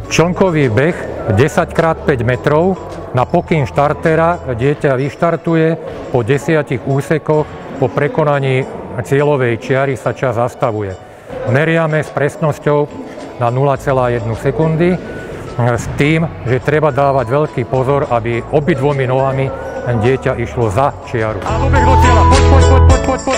Člnkový beh 10x5 metrov. Na pokyn štartera dieťa vyštartuje, po 10 úsekoch po prekonaní cieľovej čiary sa čas zastavuje. Meriame s presnosťou na 0,1 sekundy s tým, že treba dávať veľký pozor, aby obidvomi nohami dieťa išlo za čiaru. A dobeh do cieľa, poď.